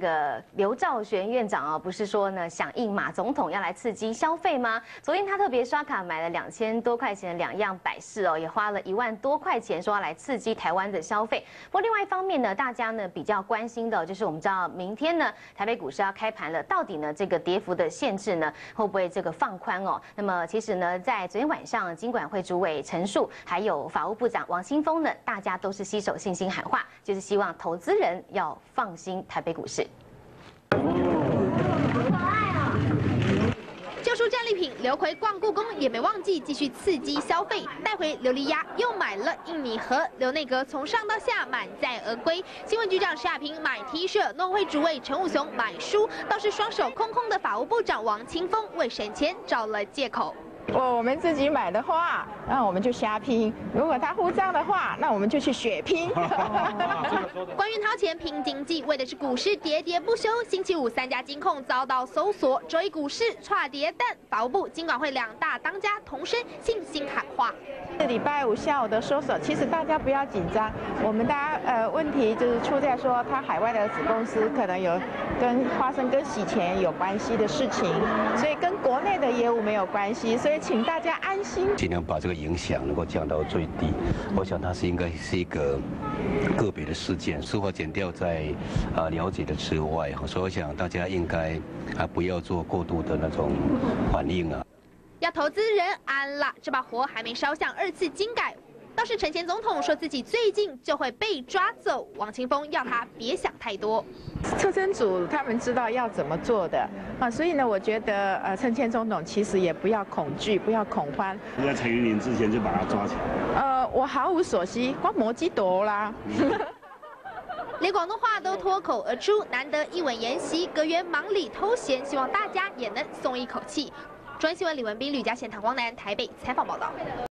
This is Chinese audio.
刘兆玄院长啊，不是说呢响应马总统要来刺激消费吗？昨天他特别刷卡买了2000多块钱的2样摆饰哦，也花了1万多块钱，说要来刺激台湾的消费。不过另外一方面呢，大家呢比较关心的就是我们知道明天呢台北股市要开盘了，到底呢这个跌幅的限制呢会不会这个放宽哦？那么其实呢，在昨天晚上，金管会主委陈树还有法务部长王清锋呢，大家都是携手信心喊话，就是希望投资人要放心台北股市。 旧书战利品，刘奎逛故宫也没忘记继续刺激消费，带回琉璃鸭，又买了印米盒。刘内阁从上到下满载而归，新闻局长施亚平买 T 恤，农委会主委陈武雄买书，倒是双手空空的法务部长王清锋为省钱找了借口。 我们自己买的话，那我们就瞎拼；如果他呼账的话，那我们就去血拼。 官员掏钱拼经济，为的是股市喋喋不休。星期五3家金控遭到搜索，周一股市唰跌，但法务部、金管会2大当家同声信心喊话。 礼拜5下午的搜索，其实大家不要紧张，我们大家问题就是出在说他海外的子公司可能有发生跟洗钱有关系的事情，所以跟国内的业务没有关系，所以请大家安心， 尽量把这个影响能够降到最低。我想它应该是一个个别的事件，司法检调在了解的之外，所以我想大家应该不要做过度的那种反应啊。 要投资人安啦，这把火还没烧向2次金改。倒是陈前总统说自己最近就会被抓走，王清锋要他别想太多。 特侦组他们知道要怎么做的啊，所以呢，我觉得陈前总统其实也不要恐惧，不要恐慌。 在陈云林之前就把他抓起来。 我毫无所惜，光摩基多啦。 连广东话都脱口而出，难得一吻言习，阁员忙里偷闲，希望大家也能松一口气。中央新闻李文斌、吕家贤、唐光南台北采访报道。